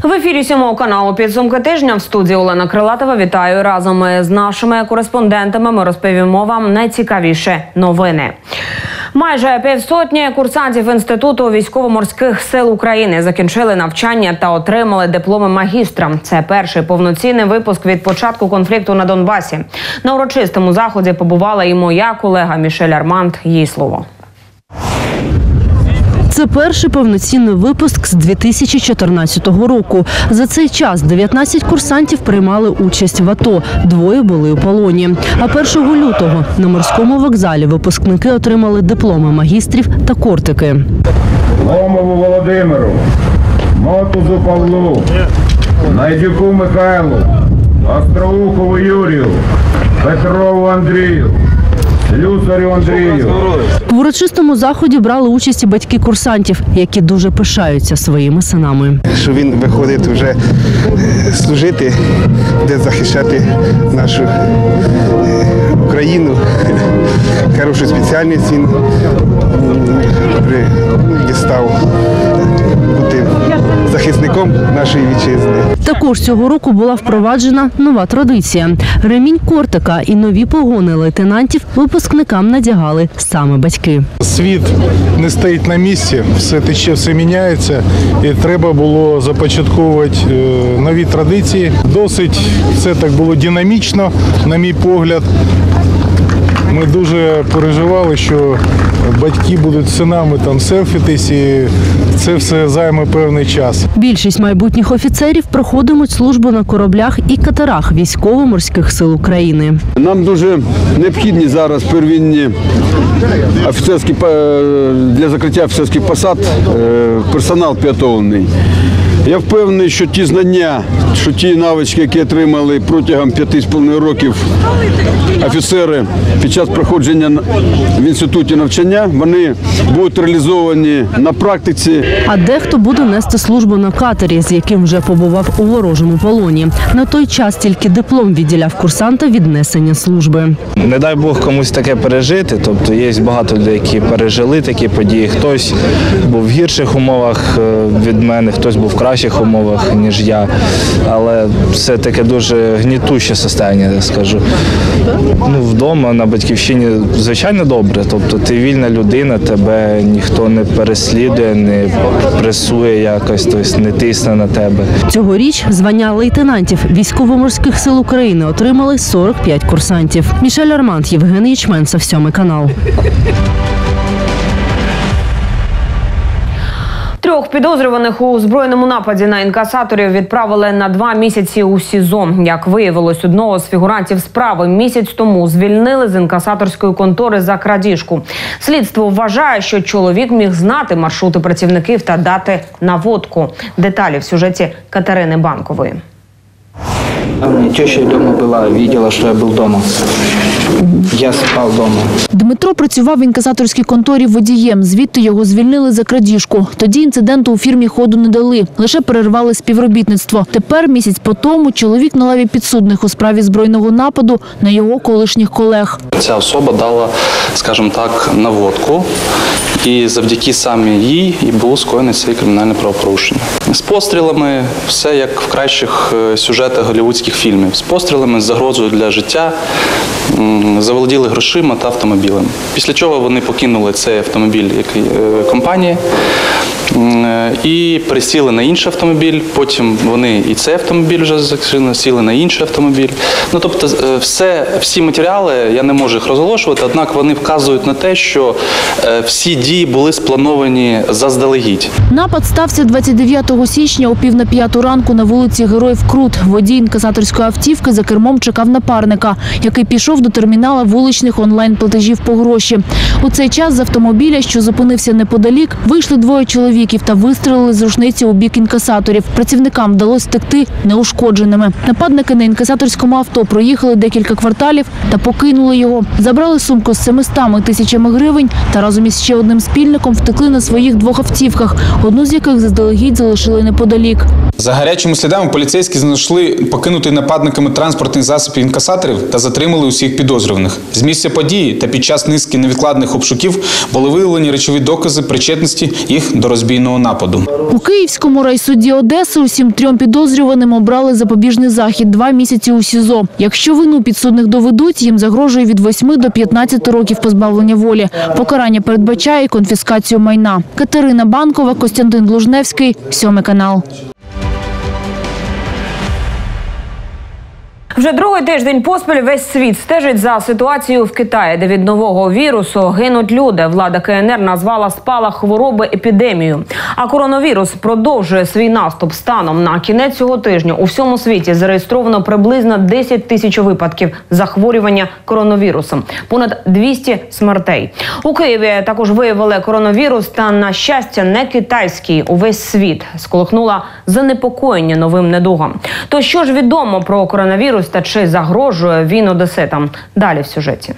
В ефірі 7 каналу «Підсумки тижня» в студії Олена Крилатова. Вітаю. Разом з нашими кореспондентами ми розповімо вам найцікавіші новини. Майже півсотні курсантів Інституту військово-морських сил України закінчили навчання та отримали дипломи магістра. Це перший повноцінний випуск від початку конфлікту на Донбасі. На урочистому заході побувала і моя колега Мішель Арманд. Їй слово. Це перший повноцінний випуск з 2014 року. За цей час 19 курсантів приймали участь в АТО, 2 були у полоні. А 1 лютого на морському вокзалі випускники отримали дипломи магістрів та кортики. Ломову Володимиру, Мотузу Павлу, Найдюку Михайлу, Остроухову Юрію, Петрову Андрію, Люсарю Андрію. В урочистому заході брали участь і батьки курсантів, які дуже пишаються своїми синами. Що він виходить вже служити, де захищати нашу Україну. Хорошу спеціальність він дістав бути захисником нашої вітчизни. Також цього року була впроваджена нова традиція. Ремінь кортика і нові погони лейтенантів випускникам надягали саме батьки. Світ не стоїть на місці, все тече, все міняється, і треба було започатковувати нові традиції. Досить все так було динамічно, на мій погляд. Ми дуже переживали, що батьки будуть з синами там селфітись, і це все займе певний час. Більшість майбутніх офіцерів проходитимуть службу на кораблях і катерах військово-морських сил України. Нам дуже необхідні зараз первинні офіцерські, для закриття офіцерських посад персонал підготовлений. Я впевнений, що ті знання, що ті навички, які отримали протягом 5,5 років офіцери під час проходження в інституті навчання, вони будуть реалізовані на практиці. А дехто буде нести службу на катері, з яким вже побував у ворожому полоні. На той час тільки диплом відділяв курсанта від несення служби. Не дай Бог комусь таке пережити, тобто є багато людей, які пережили такі події. Хтось був в гірших умовах від мене, хтось був в кращих умовах, ніж я, але все таке дуже гнітуще состояння, я скажу. Вдома, на батьківщині, звичайно, добре, тобто ти вільна людина, тебе ніхто не переслідує, не пресує якось, тобто не тисне на тебе. Цьогоріч звання лейтенантів військово-морських сил України отримали 45 курсантів. Мішель Арманд, Євген Ячменцев, 7 канал. 3 підозрюваних у збройному нападі на інкасаторів відправили на 2 місяці у СІЗО. Як виявилось, одного з фігурантів справи місяць тому звільнили з інкасаторської контори за крадіжку. Слідство вважає, що чоловік міг знати маршрути працівників та дати наводку. Деталі в сюжеті Катерини Банкової. У меня теща дома была, видела, что я был дома. Я спав дома. Дмитро працював в інкасаторській конторі водієм. Звідти його звільнили за крадіжку. Тоді інциденту у фірмі ходу не дали. Лише перервали співробітництво. Тепер, місяць по тому, чоловік на лаві підсудних у справі збройного нападу на його колишніх колег. Ця особа дала, скажімо так, наводку. І завдяки саме їй і було скоєно це кримінальне правопорушення. З пострілами, все як в кращих сюжетах голлівудських фільмів. З пострілами, з загрозою для життя, заволоділи грошима та автомобілем. Після чого вони покинули цей автомобіль компанії і пересіли на інший автомобіль. Потім вони і цей автомобіль вже сіли на інший автомобіль. Тобто всі матеріали, я не можу їх розголошувати, однак вони вказують на те, що всі дії були сплановані заздалегідь. Напад стався 29 січня о 4:45 ранку на вулиці Героїв Крут. Водій інкасаторської автівки за кермом чекав напарника, який пішов до термінала вуличних онлайн-платежів по гроші. У цей час з автомобіля, що зупинився неподалік, вийшли 2 чоловіків та вистрелили з рушниці у бік інкасаторів. Працівникам вдалося втекти неушкодженими. Нападники на інкасаторському авто проїхали декілька кварталів та покинули його. Забрали сумку з 700 тисячами гривень та разом із ще одним спільником втекли на своїх 2 автівках, одну з яких заздалегідь залишили неподалік. За гарячими слідами поліцейські знайшли покинутий нападниками транспортний засіб інкасаторів та затримали усіх підозрюваних. З місця події та під час низки невідкладних обшуків були виявлені речові докази причетності їх до розбійної подвійного нападу. У Київському райсуді Одеси усім 3 підозрюваним обрали запобіжний захід – 2 місяці у СІЗО. Якщо вину підсудних доведуть, їм загрожує від 8 до 15 років позбавлення волі. Покарання передбачає конфіскацію майна. Катерина Банкова, Костянтин Блужневський, 7 канал. Вже другий тиждень поспіль весь світ стежить за ситуацією в Китаї, де від нового вірусу гинуть люди. Влада КНР назвала спалах хвороби епідемією. А коронавірус продовжує свій наступ. Станом на кінець цього тижня у всьому світі зареєстровано приблизно 10 тисяч випадків захворювання коронавірусом. Понад 200 смертей. У Києві також виявили коронавірус, та, на щастя, не китайський. Увесь світ сколихнула занепокоєння новим недугом. То що ж відомо про коронавірус та чи загрожує він одеситам? Далі в сюжеті.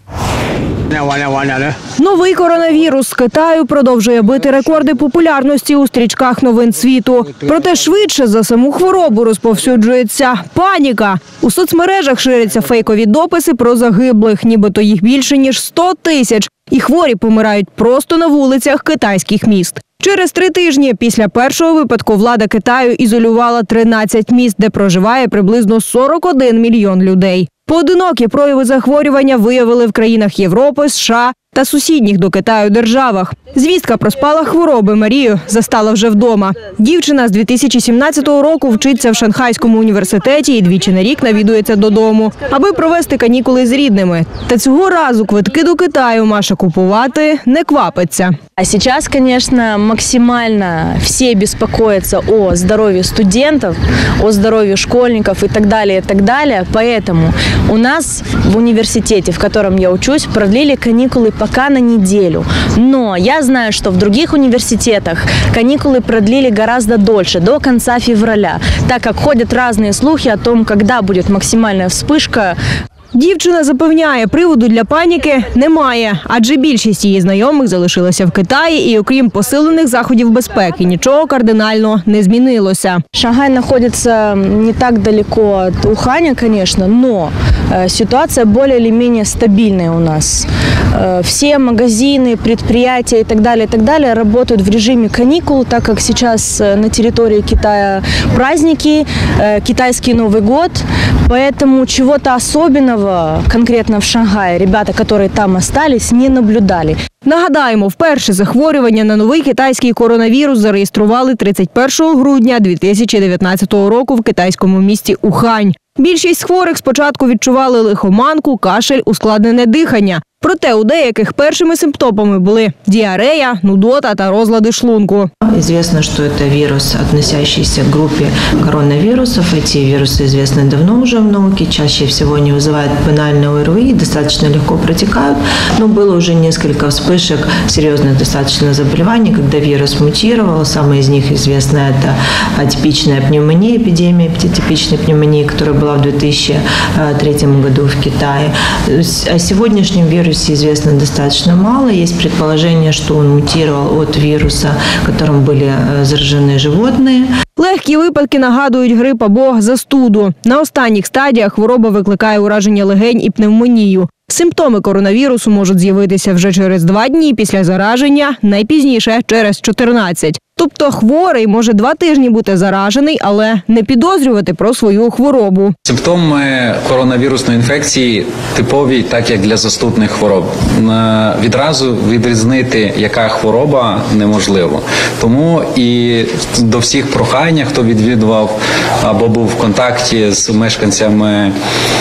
Новий коронавірус з Китаю продовжує бити рекорди популярності у стрічках новин світу. Проте швидше за саму хворобу розповсюджується паніка. У соцмережах ширяться фейкові дописи про загиблих, нібито їх більше ніж 100 тисяч. І хворі помирають просто на вулицях китайських міст. Через 3 тижні після першого випадку влада Китаю ізолювала 13 міст, де проживає приблизно 41 мільйон людей. Поодинокі прояви захворювання виявили в країнах Європи, США та сусідніх до Китаю державах. Звістка про спалах хвороби Марію застала вже вдома. Дівчина з 2017 року вчиться в Шанхайському університеті і двічі на рік навідується додому, аби провести канікули з рідними. Та цього разу квитки до Китаю Маша купувати не квапиться. А сейчас, конечно, максимально все беспокоятся о здоровье студентов, о здоровье школьников и так далее, и так далее. Поэтому у нас в университете, в котором я учусь, продлили каникулы пока на неделю. Но я знаю, что в других университетах каникулы продлили гораздо дольше, до конца февраля, так как ходят разные слухи о том, когда будет максимальная вспышка. Дівчина запевняє, приводу для паніки немає, адже більшість її знайомих залишилася в Китаї і окрім посилених заходів безпеки нічого кардинально не змінилося. Шанхай находится не так далеко от Уханя, конечно, но ситуация более или менее стабильная у нас. Все магазины, предприятия и так далее работают в режиме каникул, так как сейчас на территории Китая праздники, китайский Новый год, поэтому чего-то особенного конкретно в Шанхае ребята, которые там остались, не наблюдали. Нагадаємо, вперше захворювання на новий китайський коронавірус зареєстрували 31 грудня 2019 року в китайському місті Ухань. Більшість хворих спочатку відчували лихоманку, кашель, ускладнене дихання. Проте у деяких першими симптомами були діарея, нудота та розлади шлунку. Известно, что это вирус, относящийся к группе коронавирусов. Эти вирусы известны давно уже в науке. Чаще всего они вызывают банальное ОРВИ, достаточно легко протекают. Но было уже несколько вспышек серьезных достаточно заболеваний, когда вирус мутировал. Самая из них известная – это атипичная пневмония, эпидемия атипичной пневмонии, которая была в 2003 году в Китае. О сегодняшнем вирусе известно достаточно мало. Есть предположение, что он мутировал от вируса, которым были заражены животные. Легкі випадки нагадують грип або застуду. На останніх стадіях хвороба викликає ураження легень і пневмонію. Симптоми коронавірусу можуть з'явитися вже через 2 дні після зараження, найпізніше через 14. Тобто хворий може 2 тижні бути заражений, але не підозрювати про свою хворобу. Симптоми коронавірусної інфекції типові, так як для застудних хвороб. Відразу відрізнити, яка хвороба, неможливо. Тому і до всіх прохання, хто відвідував або був в контакті з мешканцями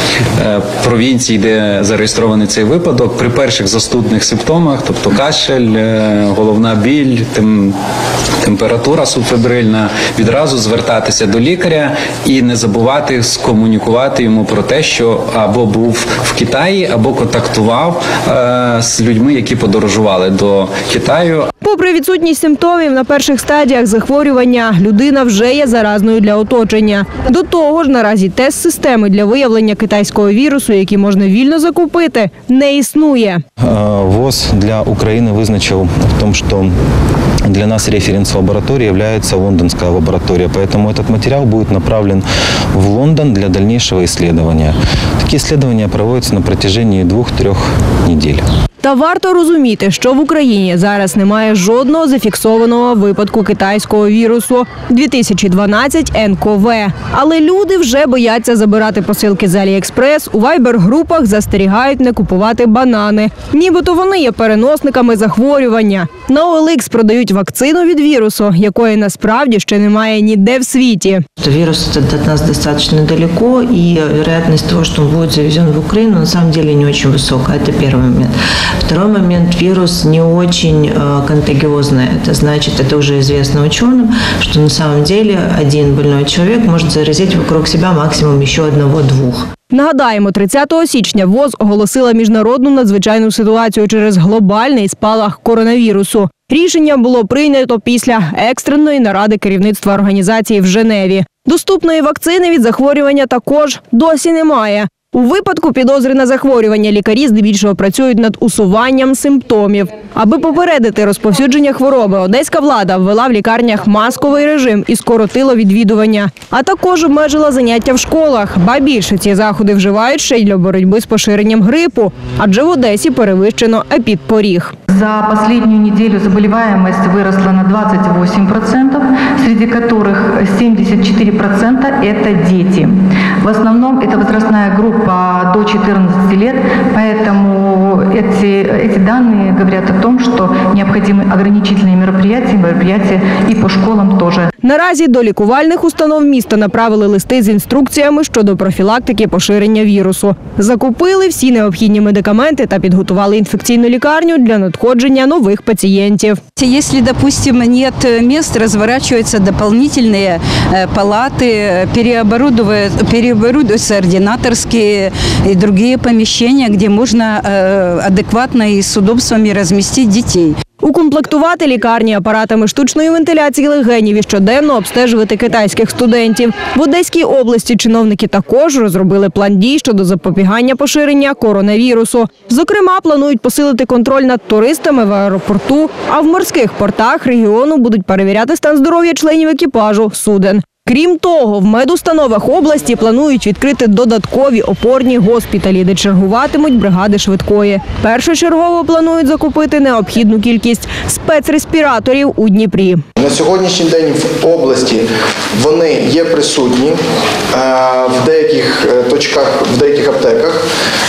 провінції, де зареєстрований цей випадок, при перших застудних симптомах, тобто кашель, головна біль, температура субфебрильна, відразу звертатися до лікаря і не забувати скомунікувати йому про те, що або був в Китаї, або контактував з людьми, які подорожували до Китаю. Попри відсутність симптомів на перших стадіях захворювання, людина вже є заразною для оточення. До того ж, наразі тест-системи для виявлення китайського вірусу, які можна вільно закупити, не існує. ВОЗ для України визначив в тому, що для нас референс-лабораторией является лондонская лаборатория, поэтому этот материал будет направлен в Лондон для дальнейшего исследования. Такие исследования проводятся на протяжении 2-3 недель. Та варто розуміти, що в Україні зараз немає жодного зафіксованого випадку китайського вірусу 2012 НКВ. Але люди вже бояться забирати посилки з Аліекспрес, у вайбер-групах застерігають не купувати банани. Нібито вони є переносниками захворювання. На OLX продають вакцину від вірусу, якої насправді ще немає ніде в світі. Вирус от нас достаточно далеко, и вероятность того, что он будет завезен в Украину, на самом деле не очень высокая. Это первый момент. Второй момент, вирус не очень контагиозный. Это значит, это уже известно ученым, что на самом деле один больной человек может заразить вокруг себя максимум еще одного-двух. Нагадаємо, 30 січня ВОЗ оголосила міжнародну надзвичайну ситуацію через глобальний спалах коронавірусу. Рішення було прийнято після екстреної наради керівництва організації в Женеві. Доступної вакцини від захворювання також досі немає. У випадку підозри на захворювання лікарі здебільшого працюють над усуванням симптомів. Аби попередити розповсюдження хвороби, одеська влада ввела в лікарнях масковий режим і скоротила відвідування. А також обмежила заняття в школах. Ба більше, ці заходи вживають ще й для боротьби з поширенням грипу. Адже в Одесі перевищено епідпоріг. За последнюю неделю заболеваемость выросла на 28%, среди которых 74% – это дети. В основном это возрастная группа до 14 лет, поэтому эти данные говорят о том, что необходимы ограничительные мероприятия и по школам тоже. Наразі до лікувальних установ міста направили листи з інструкціями щодо профілактики поширення вірусу. Закупили всі необхідні медикаменти та підготували інфекційну лікарню для надходження нових пацієнтів. Если, допустим, нет мест, разворачиваются дополнительные палаты, переоборудуются ординаторские и другие помещения, где можно адекватно и с удобствами разместить детей. Укомплектувати лікарні апаратами штучної вентиляції легенів і щоденно обстежувати китайських студентів. В Одеській області чиновники також розробили план дій щодо запобігання поширення коронавірусу. Зокрема, планують посилити контроль над туристами в аеропорту, а в морських портах регіону будуть перевіряти стан здоров'я членів екіпажу суден. Крім того, в медустановах області планують відкрити додаткові опорні госпіталі, де чергуватимуть бригади швидкої. Першочергово планують закупити необхідну кількість спецреспіраторів у Дніпрі. На сьогоднішній день в області вони є присутні в деяких точках, в деяких аптеках.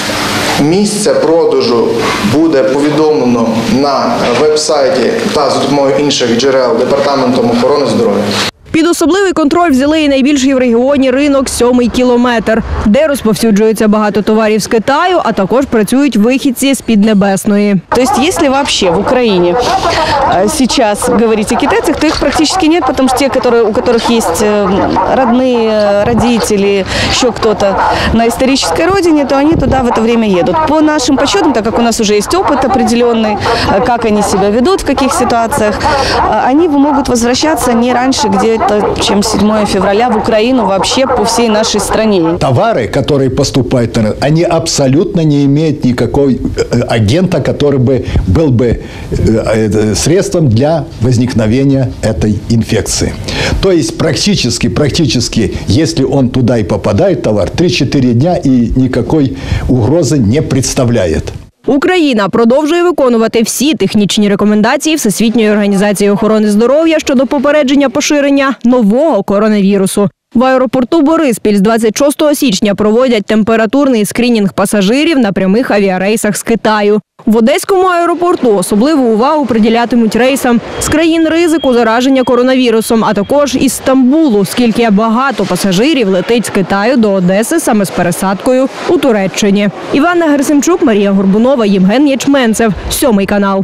Місце продажу буде повідомлено на веб-сайті та за допомогою інших джерел Департаментом охорони здоров'я. Під особливий контроль взяли і найбільший в регіоні ринок «Сьомий кілометр», де розповсюджується багато товарів з Китаю, а також працюють вихідці з Піднебесної. То есть, если вообще в Украине сейчас говорить о китайцах, то их практически нет, потому что те, у которых есть родные, родители, еще кто-то на исторической родине, то они туда в это время едут. По нашим подсчетам, так как у нас уже есть опыт определенный, как они себя ведут, в каких ситуациях, они могут возвращаться не раньше где-то, чем 7 февраля в Украину вообще по всей нашей стране. Товары, которые поступают, они абсолютно не имеют никакого агента, который бы был бы средством для возникновения этой инфекции. То есть практически, если он туда и попадает, товар, 3-4 дня и никакой угрозы не представляет. Україна продовжує виконувати всі технічні рекомендації Всесвітньої організації охорони здоров'я щодо попередження поширення нового коронавірусу. В аеропорту Бориспіль з 26 січня проводять температурний скринінг пасажирів на прямих авіарейсах з Китаю. В Одеському аеропорту особливу увагу приділятимуть рейсам з країн ризику зараження коронавірусом, а також із Стамбулу, оскільки багато пасажирів летить з Китаю до Одеси саме з пересадкою у Туреччині. Іванна Герасимчук, Марія Горбунова, Євген Ячменцев. 7 канал.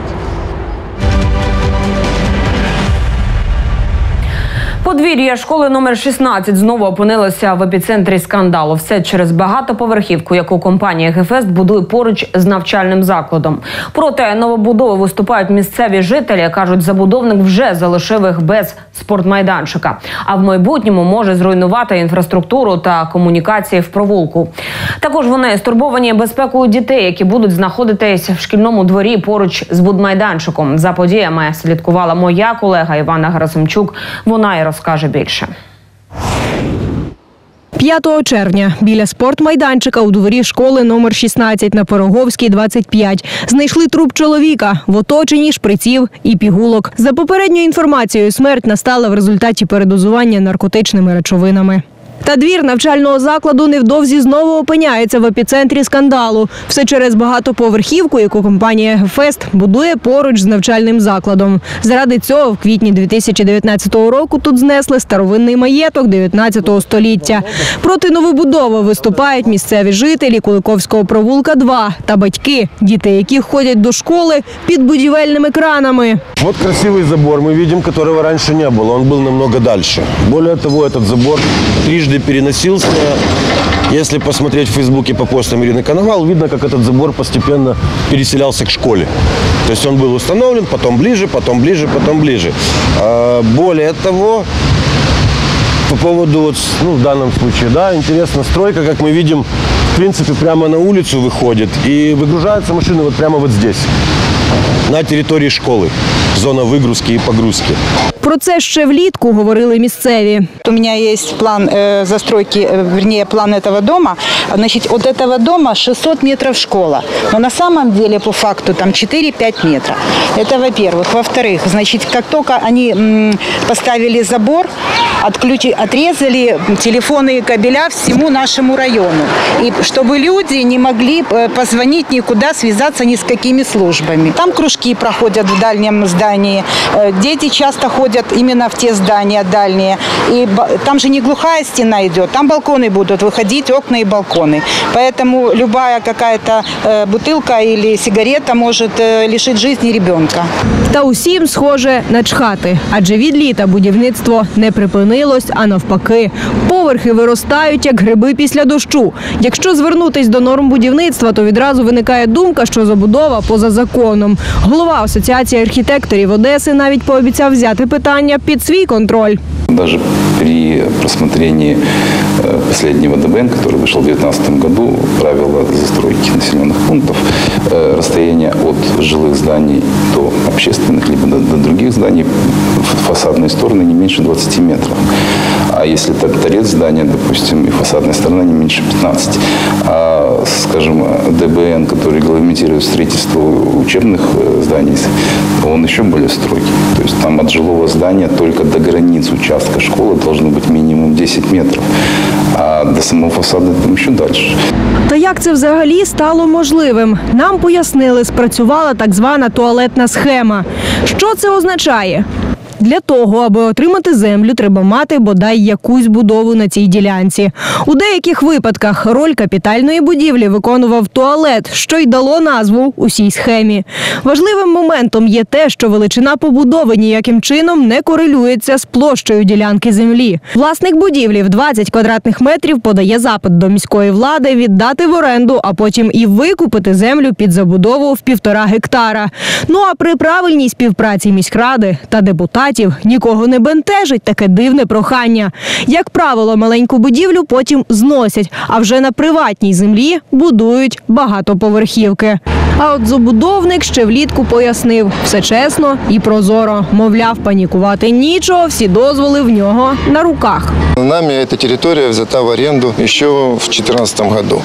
Подвір'я школи номер 16 знову опинилося в епіцентрі скандалу. Все через багатоповерхівку, яку компанія «Гефест» будує поруч з навчальним закладом. Проти новобудови виступають місцеві жителі. Кажуть, забудовник вже залишив їх без спортмайданчика. А в майбутньому може зруйнувати інфраструктуру та комунікації в провулку. Також вони стурбовані безпекою дітей, які будуть знаходитись в шкільному дворі поруч з будмайданчиком. За подіями слідкувала моя колега Іванна Герасимчук. Вона і розкаже більше. 5 червня біля спортмайданчика у дворі школи номер 16 на Пироговській, 25 знайшли труп чоловіка в оточенні шприців і пігулок. За попередньою інформацією, смерть настала в результаті передозування наркотичними речовинами. Та двір навчального закладу невдовзі знову опиняється в епіцентрі скандалу. Все через багатоповерхівку, яку компанія «Гефест» будує поруч з навчальним закладом. Заради цього в квітні 2019 року тут знесли старовинний маєток 19 століття. Проти новобудови виступають місцеві жителі Куликовського провулка 2 та батьки, діти яких ходять до школи під будівельними кранами. Вот красивый забор мы видим, которого раньше не было. Он был намного дальше. Более того, этот забор трижды переносился. Если посмотреть в Фейсбуке по постам Ирины Коновал, видно, как этот забор постепенно переселялся к школе. То есть он был установлен, потом ближе, потом ближе, потом ближе. Более того, по поводу, в данном случае, да, интересно, стройка, как мы видим, в принципе, прямо на улицу выходит. И выгружаются машины вот прямо вот здесь, на территории школы. Зона выгрузки и погрузки. Про це ще влітку говорили місцеві. У меня есть план застройки, вернее, план этого дома. Значит, от этого дома 600 метров школа. Но на самом деле, по факту, там 4-5 метров. Это во-первых. Во-вторых, значит, как только они поставили забор, отрезали телефонные кабеля всему нашему району. И чтобы люди не могли позвонить никуда, связаться ни с какими службами. Там кружки проходят в дальнем здании. Дети часто ходят именно в те здания дальние. И там же не глухая стена идет, там балконы будут выходить, окна и балконы. Поэтому любая какая-то бутылка или сигарета может лишить жизни ребенка. Та усім, схоже, начхати. Адже від літа будівництво не припинилось, а навпаки. Поверхи виростають, як гриби після дощу. Якщо звернутись до норм будівництва, то відразу виникає думка, що забудова поза законом. Голова Асоціації архітекторів Одеси навіть пообіцяв взяти питання під свій контроль. Даже при просмотрении последнего ДБН, который вышел в 2019 году, правила застройки населенных пунктов, расстояние от жилых зданий до общественных, либо до других зданий в фасадные стороны не меньше 20 метров. А если торец здания, допустим, и фасадная сторона не меньше 15. А, скажем, ДБН, который регламентирует строительство учебных зданий, он еще более строгий. То есть там от жилого здания только до границ участка школы должно быть минимум 10 метров, а до самого фасада там ще далі. Та як це взагалі стало можливим? Нам пояснили, спрацювала так звана туалетна схема. Що це означає? Для того, аби отримати землю, треба мати бодай якусь будову на цій ділянці. У деяких випадках роль капітальної будівлі виконував туалет, що й дало назву усій схемі. Важливим моментом є те, що величина побудови ніяким чином не корелюється з площею ділянки землі. Власник будівлі в 20 квадратних метрів подає запит до міської влади віддати в оренду, а потім і викупити землю під забудову в 1,5 гектара. Ну а при правильній співпраці міськради та депутатів нікого не бентежить таке дивне прохання. Як правило, маленьку будівлю потім зносять, а вже на приватній землі будують багатоповерхівки. А от забудовник ще влітку пояснив – все чесно і прозоро. Мовляв, панікувати нічого, всі дозволи в нього на руках. Нами эта территория взята в аренду еще в 2014 году.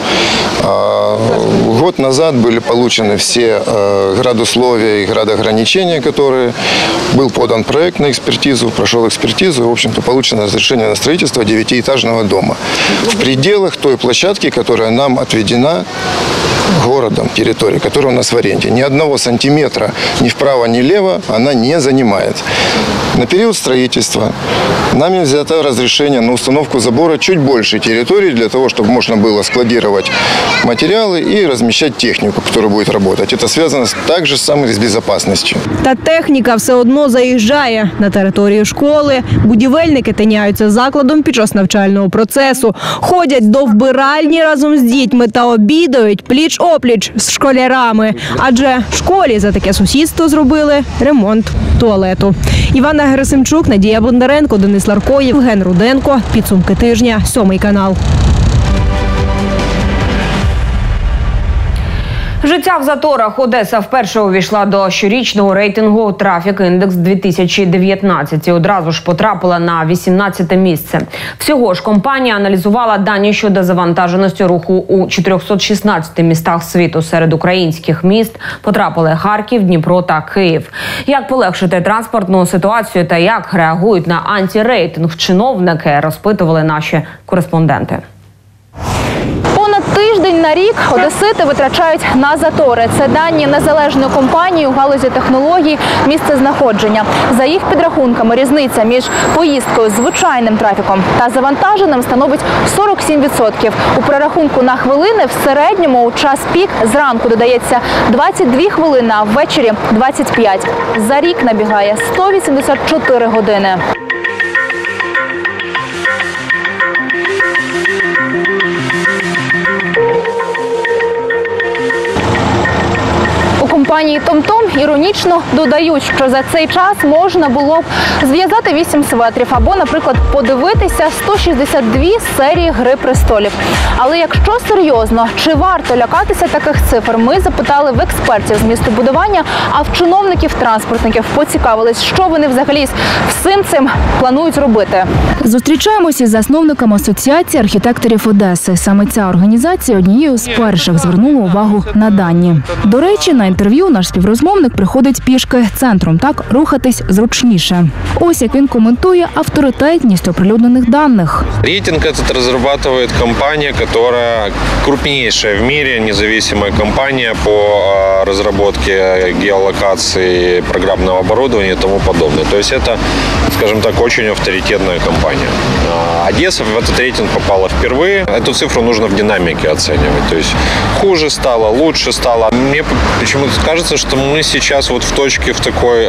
Год назад были получены все градусловия и градоограничения, которые был подан проект на экспертизу, прошел экспертизу, и, в общем-то, получено разрешение на строительство 9-этажного дома в пределах той площадки, которая нам отведена городом, территории, которая у нас в аренде. Ни одного сантиметра ни вправо, ни влево она не занимает. На период строительства нами взято разрешение на установку забора чуть больше территории для того, чтобы можно было складировать материалы и размещать технику, которая будет работать. Это связано также с безопасностью. Та техніка все одно заїжджає на територію школи. Будівельники тиняються закладом під час навчального процесу. Ходять до вбиральні разом з дітьми та обідають пліч-опліч з школярами. Адже в школі за таке сусідство зробили ремонт туалету. Івана Герасимчук, Надія Бондаренко, Денис Ларко, Євген Руденко. Підсумки тижня. 7 канал. Життя в заторах. Одеса вперше увійшла до щорічного рейтингу «Трафік Індекс 2019» і одразу ж потрапила на 18-те місце. Всього ж компанія аналізувала дані щодо завантаженості руху у 416 містах світу. Серед українських міст потрапили Харків, Дніпро та Київ. Як полегшити транспортну ситуацію та як реагують на антирейтинг чиновники, розпитували наші кореспонденти. Понад тиждень на рік одесити витрачають на затори. Це дані незалежної компанії у галузі технологій місцезнаходження. За їх підрахунками, різниця між поїздкою звичайним трафіком та завантаженим становить 47%. У перерахунку на хвилини в середньому у час пік зранку додається 22 хвилини, а ввечері – 25. За рік набігає 184 години. Компанії TomTom іронічно додають, що за цей час можна було б зв'язати 8 светрів або, наприклад, подивитися 162 серії «Гри престолів». Але якщо серйозно, чи варто лякатися таких цифр, ми запитали в експертів з містобудування, а в чиновників-транспортників поцікавились, що вони взагалі з всім цим планують робити. Зустрічаємося із засновником Асоціації архітекторів Одеси. Саме ця організація однією з перших звернула увагу на дані. До речі, на інтерв'ю наш співрозмовник приходить пішки центром, так рухатись зручніше. Ось як він коментує авторитетність оприлюднених даних. Рейтинг этот разрабатывает компания, которая крупнейшая в мире, независимая компания по разработке геолокации, программного оборудования и тому подобное. То есть это, скажем так, очень авторитетная компания. Одесса в этот рейтинг попала впервые. Эту цифру нужно в динамике оценивать. То есть хуже стало, лучше стало. Мне почему-то кажется, что мы сейчас вот в точке в такой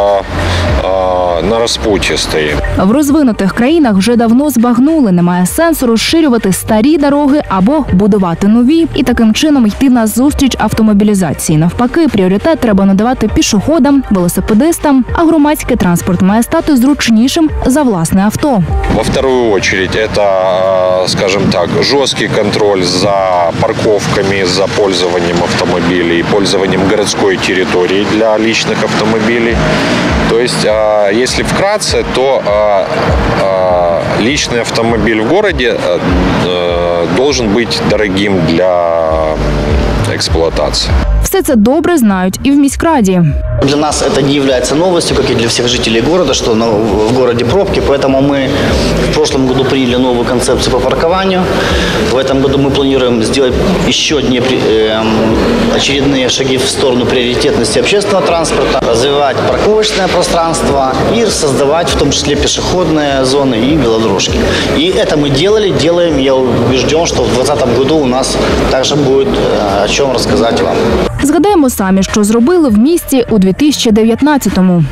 на розпутті стоїмо. В розвинутих країнах вже давно збагнули, немає сенсу розширювати старі дороги або будувати нові і таким чином йти на зустріч автомобілізації. Навпаки, пріоритет треба надавати пішоходам, велосипедистам, а громадський транспорт має стати зручнішим за власне авто. Во вторую очередь это, скажем так, жесткий контроль за парковками, за пользованием автомобилей и пользованием городской территории для личных автомобилей. То есть, если вкратце, то личный автомобиль в городе должен быть дорогим для эксплуатации. Все це добре знають і в міськраді. Для нас это не является новостью, как и для всех жителей города, что в городе пробки. Поэтому мы в прошлом году приняли новую концепцию по паркованию. В этом году мы планируем сделать еще одни очередные шаги в сторону приоритетности общественного транспорта, развивать парковочное пространство и создавать в том числе пешеходные зоны и велодорожки. И это мы делаем. Я убежден, что в 2020 году у нас также будет о чем рассказать вам. Згадаємо самі, що зробили в місті у 2019-му.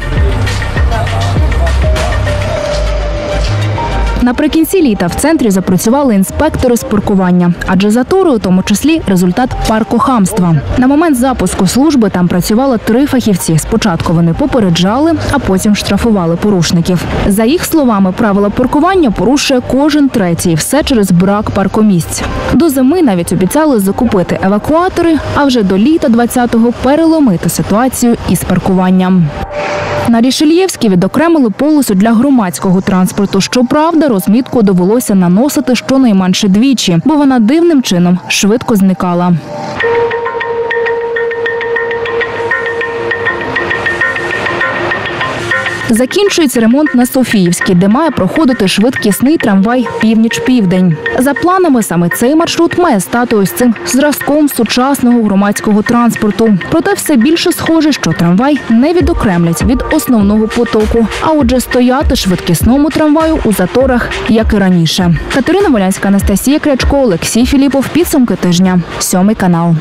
Наприкінці літа в центрі запрацювали інспектори з паркування, адже затори, у тому числі, результат паркохамства. На момент запуску служби там працювало 3 фахівці. Спочатку вони попереджали, а потім штрафували порушників. За їх словами, правила паркування порушує кожен третій. Все через брак паркомісць. До зими навіть обіцяли закупити евакуатори, а вже до літа 2020-го переломити ситуацію із паркуванням. На Рішельєвській відокремили полосу для громадського транспорту. Щоправда, розмітку довелося наносити щонайменше двічі, бо вона дивним чином швидко зникала. Закінчується ремонт на Софіївській, де має проходити швидкісний трамвай «Північ-Південь». За планами, саме цей маршрут має стати ось цим зразком сучасного громадського транспорту. Проте все більше схоже, що трамвай не відокремлять від основного потоку, а отже стояти швидкісному трамваю у заторах, як і раніше. Катерина Волянська, Анастасія Крячко, Олексій Філіпов. Підсумки тижня. 7 канал.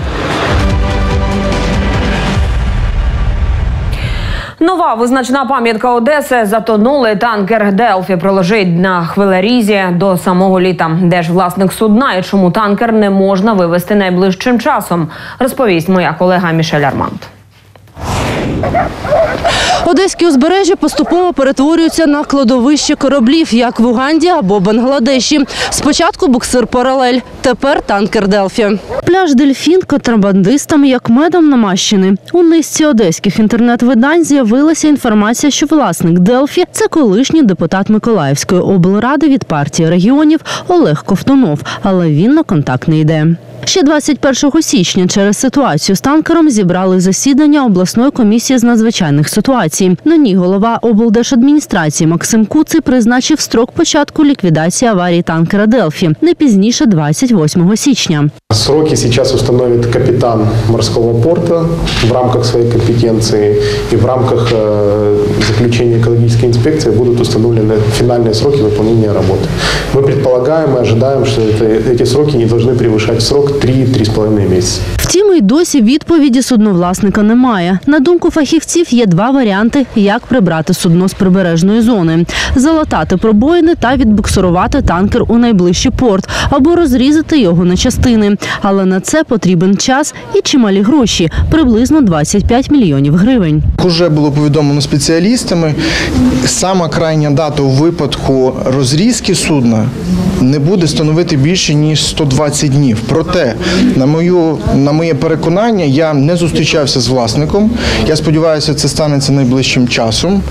Нова визначна пам'ятка Одеси. Затонулий танкер «Делфі» пролежить на Хвилерізі до самого літа. Де ж власник судна і чому танкер не можна вивезти найближчим часом, розповість моя колега Мішель Арманд. Одеські узбережжя поступово перетворюються на кладовище кораблів, як в Уганді або Бангладеші. Спочатку буксир «Паралель», тепер танкер «Делфі». Пляж «Дельфін» контрабандистами як медом намащений. У низці одеських інтернет-видань з'явилася інформація, що власник «Делфі» – це колишній депутат Миколаївської облради від партії регіонів Олег Ковтунов, але він на контакт не йде. Ще 21 січня через ситуацію з танкером зібрали засідання обласної комісії з надзвичайних ситуацій. На ній голова облдержадміністрації Максим Куций призначив строк початку ліквідації аварії танкера «Делфі» не пізніше 28 січня. Сроки сейчас установит капитан морского порта в рамках своей компетенции, и в рамках заключения экологической инспекции будут установлены финальные сроки выполнения работы. Мы предполагаем и ожидаем, что эти сроки не должны превышать срок 3-3,5 месяца. Втім, і досі відповіді судновласника немає. На думку фахівців, є два варіанти, як прибрати судно з прибережної зони. Залатати пробоїни та відбуксирувати танкер у найближчий порт, або розрізати його на частини. Але на це потрібен час і чималі гроші – приблизно 25 мільйонів гривень. Уже було повідомлено спеціалістами, сама крайня дата у випадку розрізки судна не буде становити більше, ніж 120 днів. Проте, на моє переконання, я не зустрічався з власником. Я сподіваюся, це станеться найближчим часом.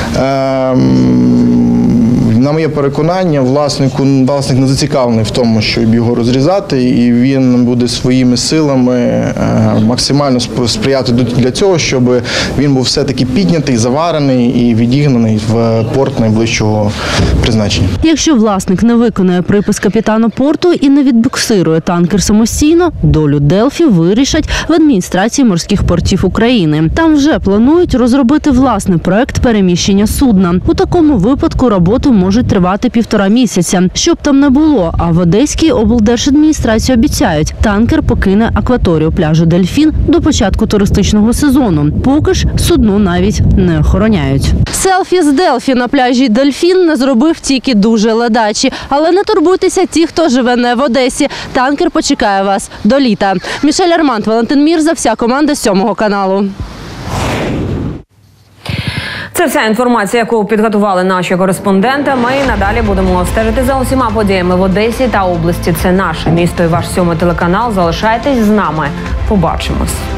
На моє переконання, власник не зацікавлений в тому, щоб його розрізати, і він буде своїми силами максимально сприяти для цього, щоб він був все-таки піднятий, заварений і відігнаний в порт найближчого призначення. Якщо власник не виконає припис капітану порту і не відбуксирує танкер самостійно, долю «Делфі» вирішать в адміністрації морських портів України. Там вже планують розробити власний проект переміщення судна. У такому випадку роботи можуть тривати 1,5 місяця. Щоб там не було, а в Одеській облдержадміністрації обіцяють, танкер покине акваторію пляжу «Дельфін» до початку туристичного сезону. Поки ж судно навіть не охороняють. Селфі з «Делфі» на пляжі «Дельфін» не зробив тільки дуже ледачі. Але не турбуйтеся ті, хто живе не в Одесі. Танкер почекає вас до літа. Мішель Арманд, Валентин Мірза, вся команда 7-го каналу. Це вся інформація, яку підготували наші кореспонденти. Ми і надалі будемо стежити за усіма подіями в Одесі та області. Це наше місто і ваш 7-й телеканал. Залишайтесь з нами. Побачимось.